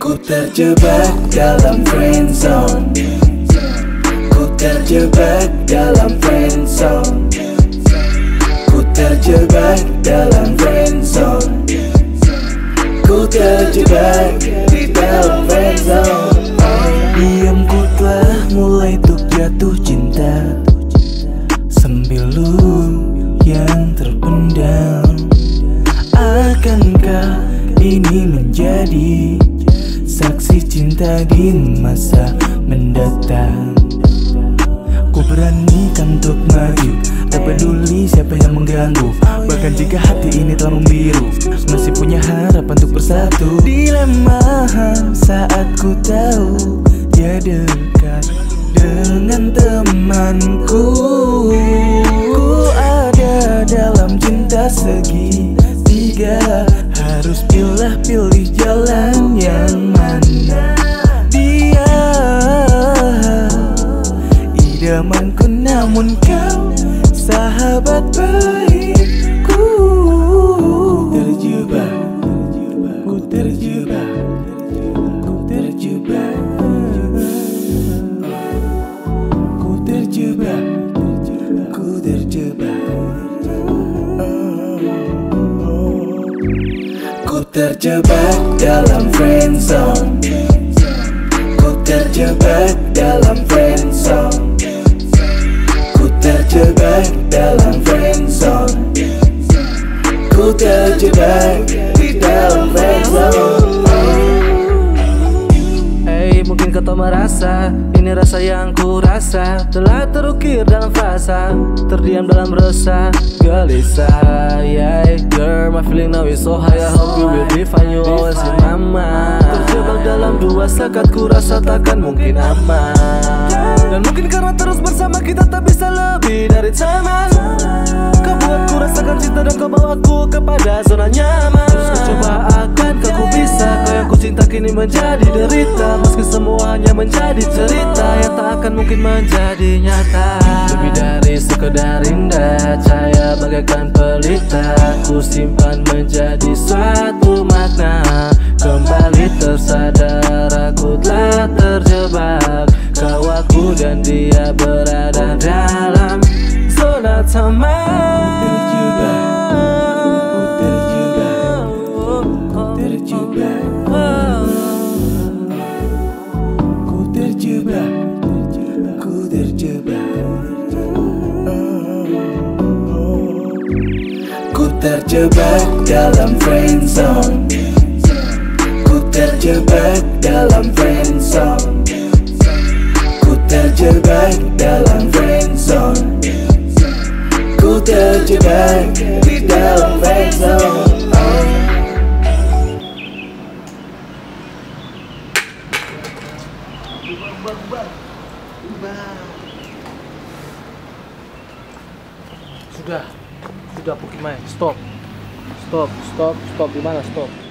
Ku terjebak dalam friendzone. Ku terjebak dalam friendzone. Ku terjebak dalam friendzone. Ku terjebak di dalam friendzone. Diam ku telah mulai untuk jatuh cinta. Sembilu yang terpendam. Akankah ini menjadi saksi cinta di masa mendatang? Ku beranikan untuk maju, tak peduli siapa yang mengganggu. Bahkan jika hati ini telah membiru, masih punya harapan untuk bersatu. Dilema saat ku tahu dia dekat dengan temanku. Ku ada dalam cinta segitiga, harus pilih jalan yang mana. Dia idamanku namun kau sahabat baikku. Terjebak, ku terjebak, ku terjebak, ku terjebak, ku terjebak. Ku terjebak dalam friendzone. Ku terjebak dalam friendzone. Ku terjebak dalam friendzone. Ku terjebak di dalam friendzone. Hey, mungkin kau tak merasa ini rasa yang ku rasa telah terukir dalam fasa, terdiam dalam resah, gelisah. Yeah, girl, my feeling now is so high. I hope you will define you always in my mind. Terjebak dalam dua sekat, ku rasa takkan mungkin aman. Dan mungkin karena terus bersama kita tak bisa lebih dari teman. Kau buatku rasakan cinta dan kau bawaku kepada zona nyaman. Terus ku coba akankah ku bisa, kau yang ku cinta kini menjadi derita. Meski semuanya menjadi cerita yang tak akan mungkin menjadi nyata. Lebih dari sekedar indah, cahaya bagaikan pelita, ku simpan menjadi suatu makna. Kembali tersadar aku telah terjebak. Kau, aku dan dia berada dalam zona taman. Ku terjebak, ku terjebak, ku terjebak, ku terjebak dalam friendzone. Ku terjebak dalam friendzone. Ku terjebak dalam friendzone. Ku terjebak di dalam friendzone. Sudah Pukimai, stop. Di mana stop?